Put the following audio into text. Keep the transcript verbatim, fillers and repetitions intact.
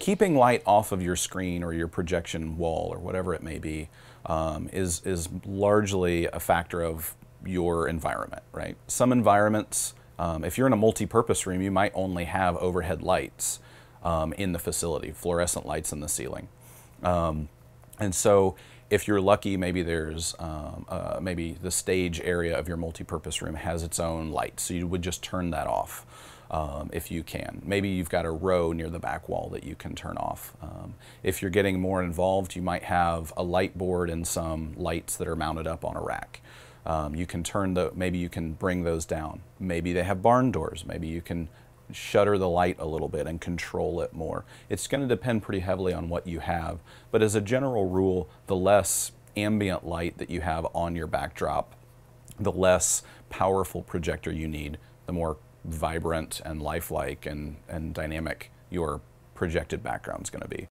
keeping light off of your screen or your projection wall or whatever it may be um, is, is largely a factor of your environment, right? Some environments, um, if you're in a multi-purpose room, you might only have overhead lights um, in the facility, fluorescent lights in the ceiling. Um, and so if you're lucky, maybe there's, um, uh, maybe the stage area of your multi-purpose room has its own light, so you would just turn that off. Um, if you can. Maybe you've got a row near the back wall that you can turn off. Um, if you're getting more involved, you might have a light board and some lights that are mounted up on a rack. Um, you can turn the, maybe you can bring those down. Maybe they have barn doors. Maybe you can shutter the light a little bit and control it more. It's going to depend pretty heavily on what you have, but as a general rule, the less ambient light that you have on your backdrop, the less powerful projector you need, the more vibrant and lifelike and, and dynamic your projected background is going to be.